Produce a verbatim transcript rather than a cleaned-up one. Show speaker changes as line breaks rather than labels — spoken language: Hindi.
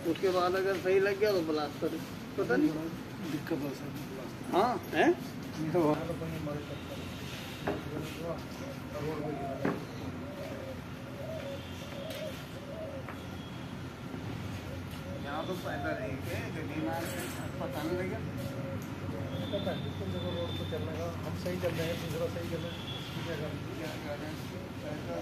उसके बाद अगर सही लग गया तो प्लास्टर, पता नहीं
दिक्कत हो सकती है।
हाँ है यहाँ तो पैदा रह के गली मार पता नहीं लगे
रोड पर चलने का हम सही चल रहे हैं, दूसरा सही चल रहा है।